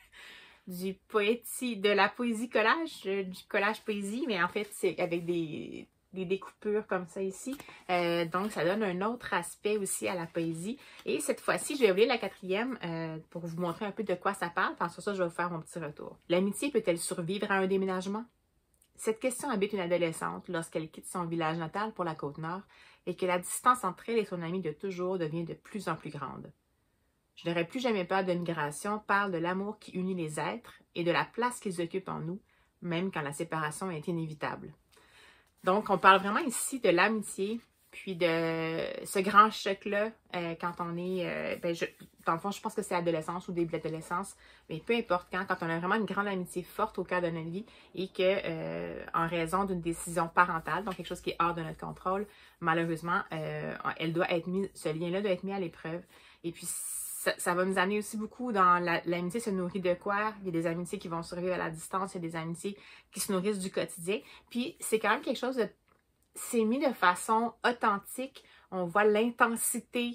de la poésie collage, du collage poésie, mais en fait, c'est avec des découpures comme ça ici. Donc, ça donne un autre aspect aussi à la poésie. Et cette fois-ci, je vais ouvrir la 4e pour vous montrer un peu de quoi ça parle. Puis sur ça, je vais vous faire mon petit retour. L'amitié peut-elle survivre à un déménagement? Cette question habite une adolescente lorsqu'elle quitte son village natal pour la Côte-Nord et que la distance entre elle et son ami de toujours devient de plus en plus grande. Je n'aurais plus jamais peur de migration parle de l'amour qui unit les êtres et de la place qu'ils occupent en nous, même quand la séparation est inévitable. Donc, on parle vraiment ici de l'amitié, puis de ce grand choc-là quand on est, dans le fond, je pense que c'est adolescence ou début d'adolescence, mais peu importe quand on a vraiment une grande amitié forte au cœur de notre vie et que, en raison d'une décision parentale, donc quelque chose qui est hors de notre contrôle, malheureusement, ce lien-là doit être mis à l'épreuve. Et puis, ça va nous amener aussi beaucoup dans l'amitié se nourrit de quoi? Il y a des amitiés qui vont survivre à la distance, il y a des amitiés qui se nourrissent du quotidien. Puis, c'est quand même quelque chose de... C'est mis de façon authentique. On voit l'intensité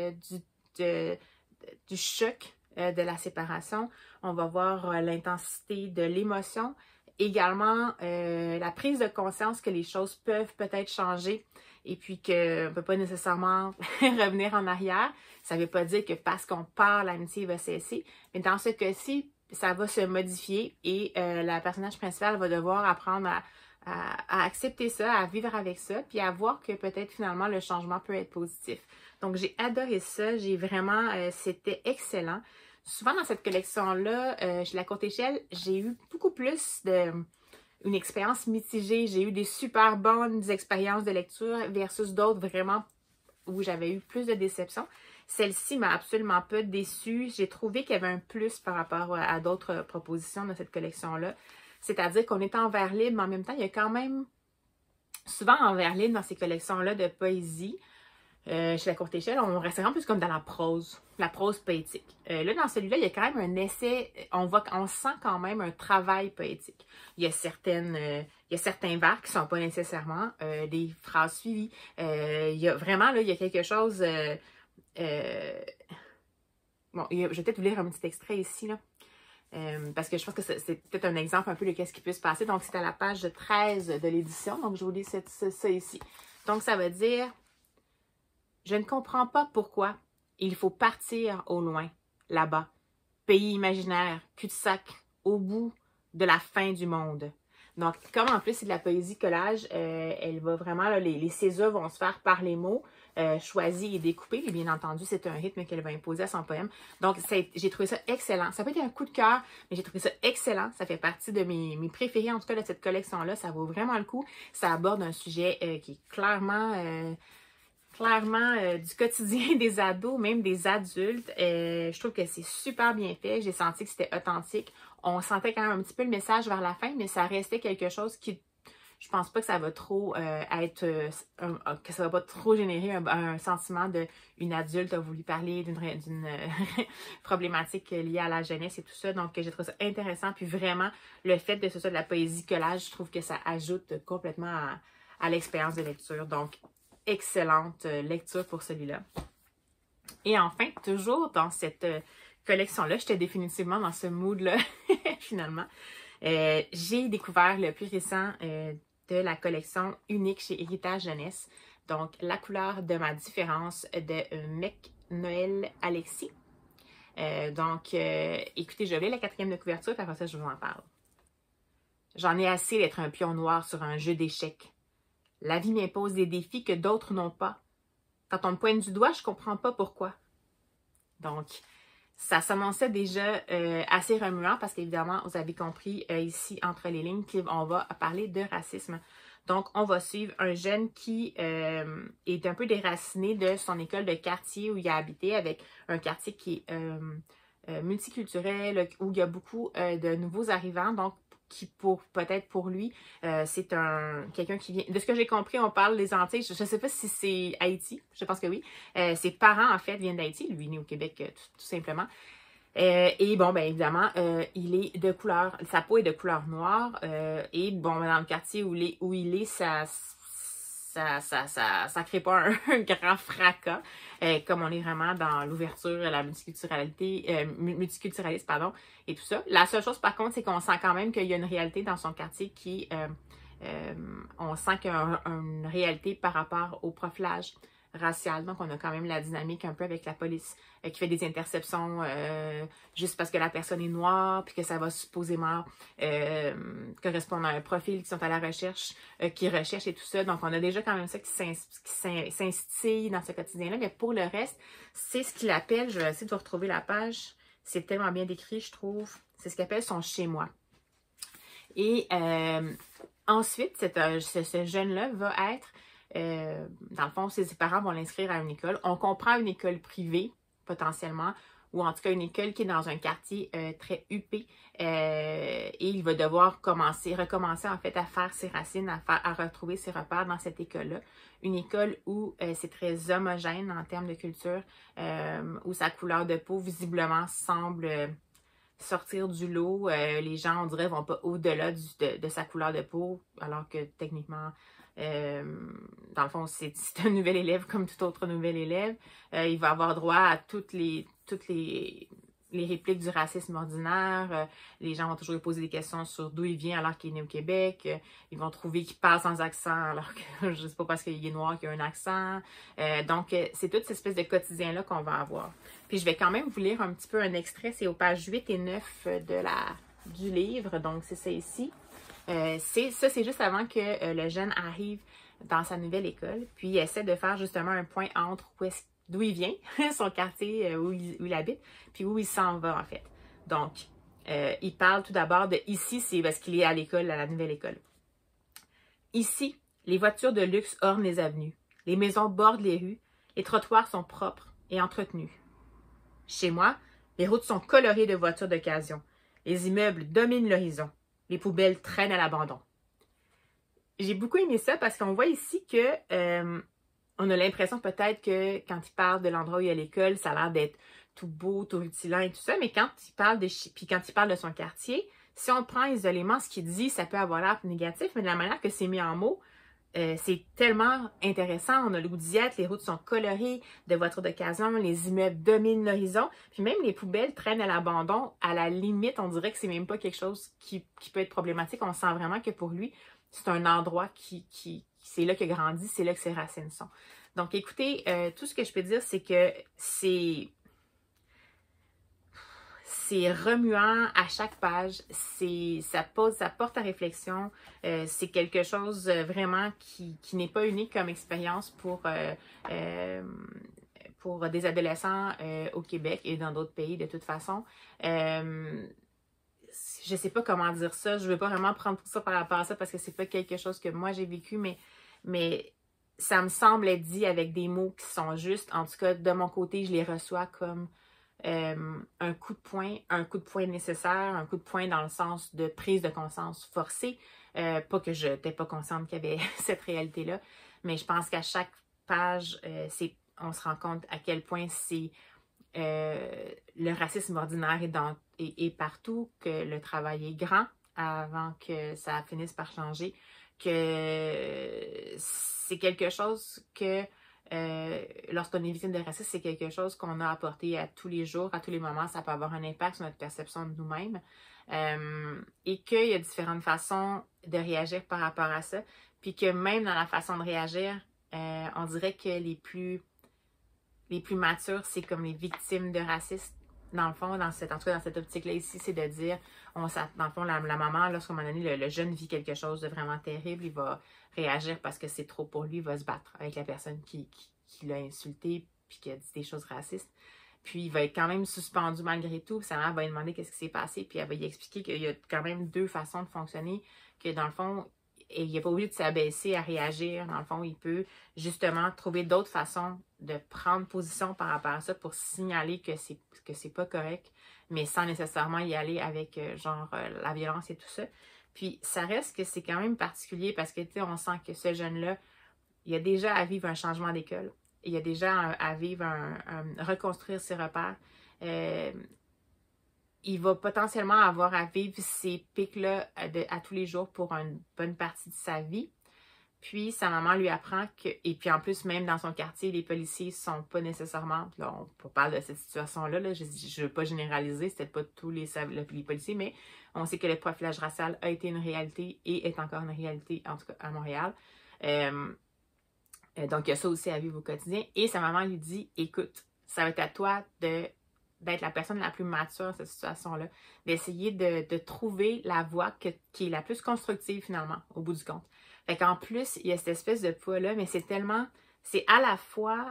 du choc de la séparation. On va voir l'intensité de l'émotion. Également, la prise de conscience que les choses peuvent peut-être changer et puis qu'on ne peut pas nécessairement revenir en arrière. Ça ne veut pas dire que parce qu'on part, l'amitié va cesser. Mais dans ce cas-ci, ça va se modifier et la personnage principale va devoir apprendre à accepter ça, à vivre avec ça, puis à voir que peut-être finalement le changement peut être positif. Donc j'ai adoré ça, j'ai vraiment, c'était excellent. Souvent dans cette collection-là, chez La Courte Échelle, j'ai eu beaucoup plus une expérience mitigée. J'ai eu des super bonnes expériences de lecture versus d'autres vraiment où j'avais eu plus de déception. Celle-ci m'a absolument pas déçue. J'ai trouvé qu'il y avait un plus par rapport à d'autres propositions de cette collection-là. C'est-à-dire qu'on est en vers libre, mais en même temps, il y a quand même souvent en vers libre dans ces collections-là de poésie. Chez La Courte Échelle, on reste vraiment plus comme dans la prose poétique. Là, dans celui-là, il y a quand même un essai, on sent quand même un travail poétique. Il y a certains vers qui ne sont pas nécessairement des phrases suivies. Il y a vraiment, là, il y a quelque chose... Bon, je vais peut-être vous lire un petit extrait ici, là. Parce que je pense que c'est peut-être un exemple un peu de ce qui peut se passer. Donc, c'est à la page 13 de l'édition. Donc, je vous lis ça ici. Donc, ça veut dire... Je ne comprends pas pourquoi il faut partir au loin, là-bas, pays imaginaire, cul-de-sac, au bout de la fin du monde. Donc, comme en plus c'est de la poésie collage, elle va vraiment, là, les césures vont se faire par les mots, choisis et découpés. Et bien entendu, c'est un rythme qu'elle va imposer à son poème. Donc, j'ai trouvé ça excellent. Ça peut être un coup de cœur, mais j'ai trouvé ça excellent. Ça fait partie de mes préférés, en tout cas, de cette collection-là. Ça vaut vraiment le coup. Ça aborde un sujet qui est clairement du quotidien des ados, même des adultes. Je trouve que c'est super bien fait. J'ai senti que c'était authentique. On sentait quand même un petit peu le message vers la fin, mais ça restait quelque chose qui... Je pense pas que ça va trop que ça va pas trop générer un sentiment d'une adulte a voulu parler d'une problématique liée à la jeunesse et tout ça. Donc, j'ai trouvé ça intéressant. Puis vraiment, le fait de ce soit de la poésie collage, je trouve que ça ajoute complètement à l'expérience de lecture. Donc, excellente lecture pour celui-là. Et enfin, toujours dans cette collection-là, j'étais définitivement dans ce mood-là, finalement. J'ai découvert le plus récent de la collection unique chez Héritage Jeunesse. Donc, La couleur de ma différence de Mec Noël Alexis. Écoutez, je vais lire la 4e de couverture, puis après ça, je vous en parle. J'en ai assez d'être un pion noir sur un jeu d'échecs. La vie m'impose des défis que d'autres n'ont pas. Quand on me pointe du doigt, je comprends pas pourquoi. Donc, ça s'annonçait déjà assez remuant parce qu'évidemment, vous avez compris ici, entre les lignes, qu'on va parler de racisme. Donc, on va suivre un jeune qui est un peu déraciné de son école de quartier où il a habité, avec un quartier qui est multiculturel, où il y a beaucoup de nouveaux arrivants. Donc, qui peut-être pour lui, c'est quelqu'un qui vient... De ce que j'ai compris, on parle des Antilles. Je ne sais pas si c'est Haïti. Je pense que oui. Ses parents, en fait, viennent d'Haïti. Lui, il est né au Québec, tout simplement. Et bon, bien évidemment, il est de couleur... Sa peau est de couleur noire. Et bon, dans le quartier où il est, ça crée pas un grand fracas, comme on est vraiment dans l'ouverture, la multiculturalisme, pardon, et tout ça. La seule chose, par contre, c'est qu'on sent quand même qu'il y a une réalité dans son quartier qui, on sent qu'il y a une réalité par rapport au profilage. raciale. Donc, on a quand même la dynamique un peu avec la police qui fait des interceptions juste parce que la personne est noire, puis que ça va supposément correspondre à un profil qui sont à la recherche, qui recherchent et tout ça. Donc, on a déjà quand même ça qui s'instille dans ce quotidien-là. Mais pour le reste, c'est ce qu'il appelle, je vais essayer de vous retrouver la page, c'est tellement bien décrit, je trouve, c'est ce qu'il appelle son chez-moi. Et ensuite, ce jeune-là va être, dans le fond, ses parents vont l'inscrire à une école. On comprend une école privée, potentiellement, ou en tout cas une école qui est dans un quartier très huppé. Et il va devoir recommencer en fait à faire ses racines, à retrouver ses repères dans cette école-là. Une école où c'est très homogène en termes de culture, où sa couleur de peau visiblement semble sortir du lot. Les gens, on dirait, vont pas au-delà de sa couleur de peau, alors que techniquement, dans le fond, c'est un nouvel élève comme tout autre nouvel élève. Il va avoir droit à toutes les répliques du racisme ordinaire. Les gens vont toujours lui poser des questions sur d'où il vient alors qu'il est né au Québec. Ils vont trouver qu'il parle sans accent alors que je sais pas parce qu'il est noir qu'il a un accent. Donc, c'est toute cette espèce de quotidien-là qu'on va avoir. Puis, je vais quand même vous lire un petit peu un extrait. C'est aux pages 8 et 9 du livre. Donc, c'est ça ici. C'est juste avant que le jeune arrive dans sa nouvelle école. Puis, il essaie de faire justement un point entre d'où il vient, son quartier où il habite, puis où il s'en va en fait. Donc, il parle tout d'abord de ici, c'est parce qu'il est à l'école, à la nouvelle école. Ici, les voitures de luxe ornent les avenues, les maisons bordent les rues, les trottoirs sont propres et entretenus. Chez moi, les routes sont colorées de voitures d'occasion, les immeubles dominent l'horizon, les poubelles traînent à l'abandon. J'ai beaucoup aimé ça parce qu'on voit ici que on a l'impression peut-être que quand il parle de l'endroit où il y a l'école, ça a l'air d'être tout beau, tout rutilant et tout ça, mais quand il parle de son quartier, si on prend isolément ce qu'il dit, ça peut avoir l'air négatif, mais de la manière que c'est mis en mots, c'est tellement intéressant. On a le goût d'y être, les routes sont colorées de voitures d'occasion, les immeubles dominent l'horizon, puis même les poubelles traînent à l'abandon. À la limite, on dirait que c'est même pas quelque chose qui peut être problématique. On sent vraiment que pour lui, c'est un endroit c'est là qu'il a grandi, c'est là que ses racines sont. Donc, écoutez, tout ce que je peux dire, c'est que c'est remuant à chaque page, ça porte à réflexion, c'est quelque chose vraiment qui n'est pas unique comme expérience pour des adolescents au Québec et dans d'autres pays de toute façon. Je sais pas comment dire ça, je veux pas vraiment prendre tout ça par rapport à ça parce que c'est pas quelque chose que moi j'ai vécu, mais ça me semble être dit avec des mots qui sont justes. En tout cas, de mon côté, je les reçois comme un coup de poing nécessaire, un coup de poing dans le sens de prise de conscience forcée. Pas que je n'étais pas consciente qu'il y avait cette réalité-là, mais je pense qu'à chaque page, on se rend compte à quel point c'est le racisme ordinaire est partout, que le travail est grand avant que ça finisse par changer, que c'est quelque chose que lorsqu'on est victime de racisme, c'est quelque chose qu'on a apporté à tous les jours, à tous les moments, ça peut avoir un impact sur notre perception de nous-mêmes et qu'il y a différentes façons de réagir par rapport à ça, puis que même dans la façon de réagir, on dirait que les plus matures, c'est comme les victimes de racisme. Dans le fond, en tout cas dans cette optique-là ici, c'est de dire, dans le fond, la maman, lorsqu'à un moment donné, le jeune vit quelque chose de vraiment terrible, il va réagir parce que c'est trop pour lui, il va se battre avec la personne qui l'a insulté puis qui a dit des choses racistes. Puis il va être quand même suspendu malgré tout, puis sa mère va lui demander qu'est-ce qui s'est passé, puis elle va lui expliquer qu'il y a quand même deux façons de fonctionner, que dans le fond, il n'est pas obligé de s'abaisser à réagir. Dans le fond, il peut justement trouver d'autres façons de prendre position par rapport à ça pour signaler que c'est pas correct, mais sans nécessairement y aller avec la violence et tout ça. Puis ça reste que c'est quand même particulier parce que tu sais, on sent que ce jeune-là, il a déjà à vivre un changement d'école. Il a déjà à vivre reconstruire ses repères. Il va potentiellement avoir à vivre ces pics-là à tous les jours pour une bonne partie de sa vie. Puis, sa maman lui apprend que... Et puis, en plus, même dans son quartier, les policiers sont pas nécessairement... Là, on parle de cette situation-là. Là, je ne veux pas généraliser, c'est peut-être pas tous les policiers, mais on sait que le profilage racial a été une réalité et est encore une réalité, en tout cas à Montréal. Donc, il y a ça aussi à vivre au quotidien. Et sa maman lui dit, écoute, ça va être à toi d'être la personne la plus mature dans cette situation-là, d'essayer de trouver la voie qui est la plus constructive finalement, au bout du compte. Fait qu'en plus, il y a cette espèce de poids-là, mais c'est à la fois,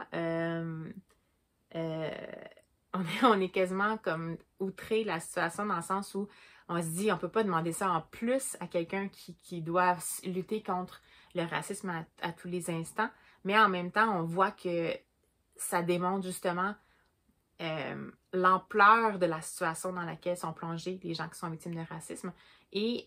on est quasiment comme outré la situation dans le sens où on se dit, on peut pas demander ça en plus à quelqu'un qui doit lutter contre le racisme à tous les instants, mais en même temps, on voit que ça démontre justement l'ampleur de la situation dans laquelle sont plongés les gens qui sont victimes de racisme et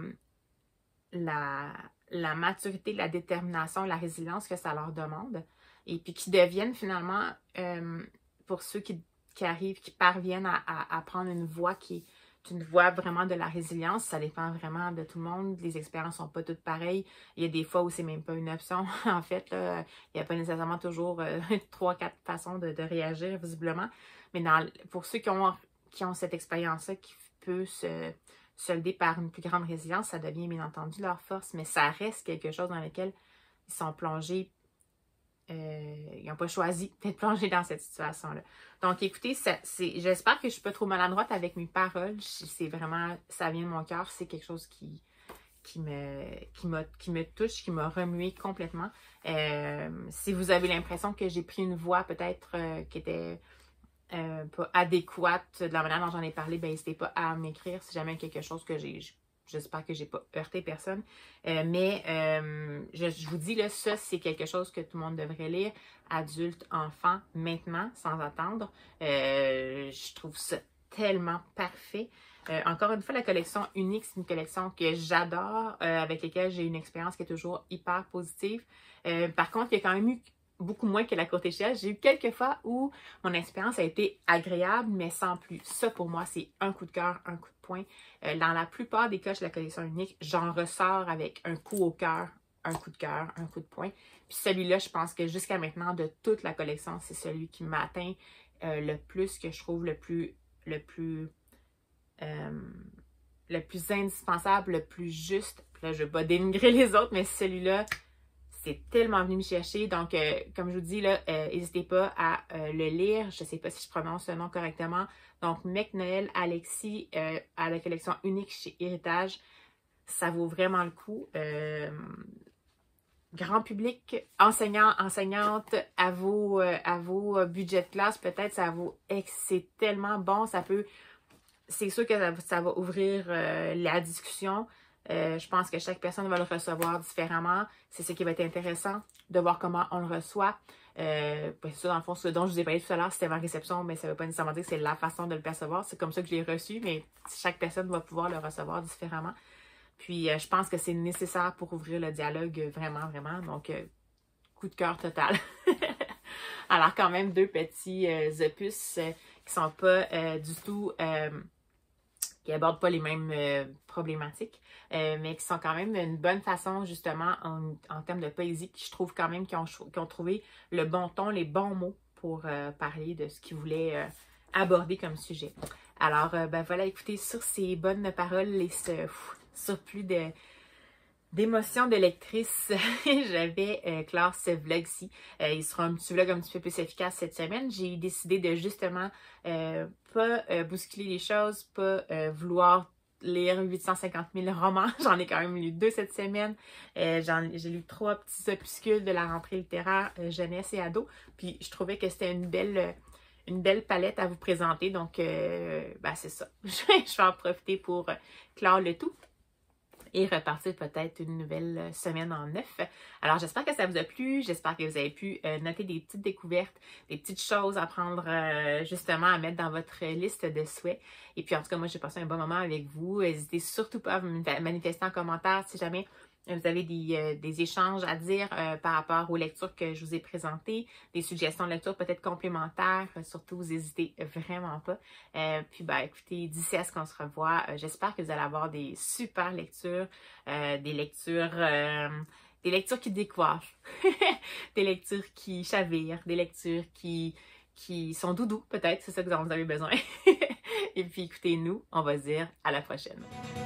la maturité, la détermination, la résilience que ça leur demande et puis qui deviennent finalement, pour ceux qui arrivent, qui parviennent à prendre une voie qui est une voie vraiment de la résilience, ça dépend vraiment de tout le monde. Les expériences sont pas toutes pareilles. Il y a des fois où c'est même pas une option. En fait, là, il n'y a pas nécessairement toujours 3-4 façons de réagir, visiblement. Mais pour ceux qui ont cette expérience-là qui peut se solder par une plus grande résilience, ça devient bien entendu leur force, mais ça reste quelque chose dans lequel ils sont plongés. Ils n'ont pas choisi d'être plongés dans cette situation-là. Donc, écoutez, j'espère que je suis pas trop maladroite avec mes paroles. C'est vraiment, ça vient de mon cœur. C'est quelque chose qui me touche, qui m'a remué complètement. Si vous avez l'impression que j'ai pris une voie peut-être qui était pas adéquate de la manière dont j'en ai parlé, ben n'hésitez pas à m'écrire si jamais quelque chose que j'espère que j'ai pas heurté personne. Je vous dis, là, ça, c'est quelque chose que tout le monde devrait lire. Adultes, enfants, maintenant, sans attendre. Je trouve ça tellement parfait. Encore une fois, la collection Unique, c'est une collection que j'adore, avec laquelle j'ai une expérience qui est toujours hyper positive. Par contre, il y a quand même eu beaucoup moins que la courte échelle. J'ai eu quelques fois où mon expérience a été agréable, mais sans plus. Ça, pour moi, c'est un coup de cœur, un coup de poing. Dans la plupart des cas, chez la collection Unique, j'en ressors avec un coup au cœur, un coup de cœur, un coup de poing. Puis celui-là, je pense que jusqu'à maintenant, de toute la collection, c'est celui qui m'atteint le plus, que je trouve le plus indispensable, le plus juste. Puis là, je ne vais pas dénigrer les autres, mais celui-là, c'est tellement venu me chercher. Donc, comme je vous dis, là, n'hésitez pas à le lire. Je ne sais pas si je prononce ce nom correctement. Donc, Mec-Noël Alexis à la collection Unique chez Héritage. Ça vaut vraiment le coup. Grand public, enseignants, enseignantes, à vos budgets de classe, peut-être, c'est tellement bon. C'est sûr que ça va ouvrir la discussion. Je pense que chaque personne va le recevoir différemment. C'est ce qui va être intéressant, de voir comment on le reçoit. C'est ça, dans le fond, ce dont je vous ai parlé tout à l'heure, c'était ma réception, mais ça ne veut pas nécessairement dire que c'est la façon de le percevoir. C'est comme ça que je l'ai reçu, mais chaque personne va pouvoir le recevoir différemment. Puis, je pense que c'est nécessaire pour ouvrir le dialogue vraiment, vraiment. Donc, coup de cœur total. Alors, quand même, 2 petits opus qui sont pas du tout... qui n'abordent pas les mêmes problématiques, mais qui sont quand même une bonne façon, justement, en termes de poésie, qui je trouve quand même qui ont trouvé le bon ton, les bons mots pour parler de ce qu'ils voulaient aborder comme sujet. Alors, ben voilà, écoutez, sur ces bonnes paroles et ce surplus d'émotions de lectrice, je vais clore ce vlog-ci. Il sera un petit vlog un petit peu plus efficace cette semaine. J'ai décidé de justement pas bousculer les choses, pas vouloir lire 850 000 romans. J'en ai quand même lu 2 cette semaine. J'ai lu 3 petits opuscules de la rentrée littéraire jeunesse et ado. Puis je trouvais que c'était une belle palette à vous présenter. Donc, ben c'est ça. Je vais en profiter pour clore le tout et repartir peut-être une nouvelle semaine en 9. Alors, j'espère que ça vous a plu. J'espère que vous avez pu noter des petites découvertes, des petites choses à prendre justement à mettre dans votre liste de souhaits. Et puis, en tout cas, moi, j'ai passé un bon moment avec vous. N'hésitez surtout pas à me manifester en commentaire si jamais vous avez des échanges à dire par rapport aux lectures que je vous ai présentées, des suggestions de lecture peut-être complémentaires, surtout vous n'hésitez vraiment pas. Puis ben écoutez, d'ici à ce qu'on se revoit, j'espère que vous allez avoir des super lectures, des lectures qui décoiffent, des lectures qui chavirent, des lectures qui sont doudous peut-être, c'est ça que vous en avez besoin. Et puis écoutez, nous, on va se dire à la prochaine.